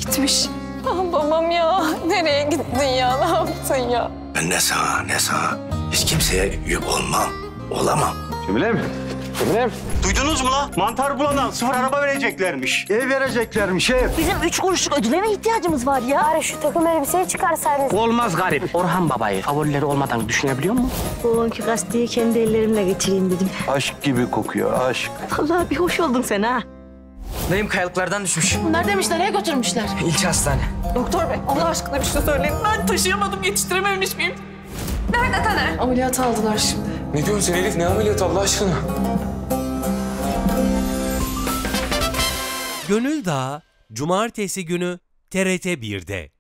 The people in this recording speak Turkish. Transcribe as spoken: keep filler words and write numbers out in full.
Gitmiş. Ah babam ya. Nereye gittin ya? Ne yaptın ya? Ben ne sana ne sana. Hiç kimseye yük olmam. Olamam. Cemilem. Cemilem. Duydunuz mu la? Mantar bulana sıfır araba vereceklermiş. Ev vereceklermiş ev. Bizim üç kuruşluk ödüle mi ihtiyacımız var ya? Bari şu takım elbiseyi çıkarsaydınız. Olmaz garip. Orhan babayı favorileri olmadan düşünebiliyor musun? Bu anki gazeteyi kendi ellerimle getireyim dedim. Aşk gibi kokuyor aşk. Vallahi bir hoş oldun sen ha. Dayım kayalıklardan düşmüş. Bunlar demiş nereye götürmüşler? İlçe hastane. Doktor bey Allah aşkına bir şey söyleyin. Ben taşıyamadım, yetiştirememiş miyim? Nerede Taner? Ameliyata aldılar şimdi. Ne diyorsun sen Elif? Ne ameliyat Allah aşkına? Gönül Dağı Cumartesi günü T R T bir'de.